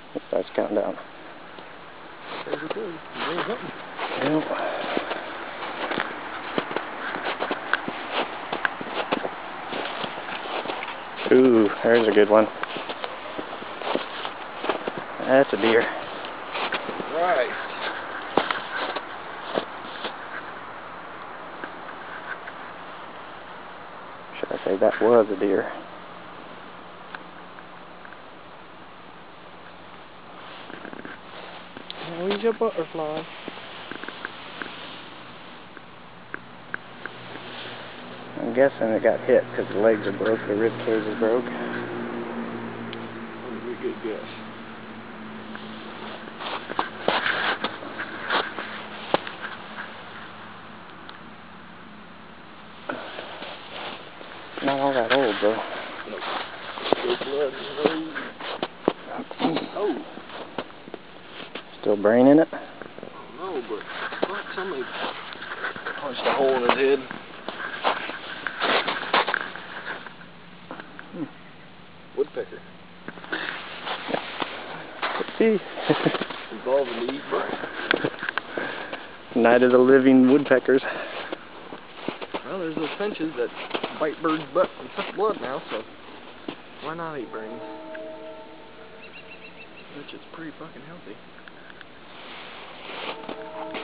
It starts counting down. There's a good. There's something. Yep. Ooh, there's a good one. That's a deer. Right. Should I say that was a deer? Where's your butterfly? I'm guessing it got hit because the legs are broke, the rib cage is broke. That would be a good guess. Not all that old though. Nope. Still blood. Oh. Still brain in it? I don't know, but like somebody punched a hole in his head. Woodpecker. Let's see. Evolving to eat brain. Night of the living woodpeckers. Well, there's those finches that bite birds' butt and suck blood now, so why not eat brains? Which is pretty fucking healthy.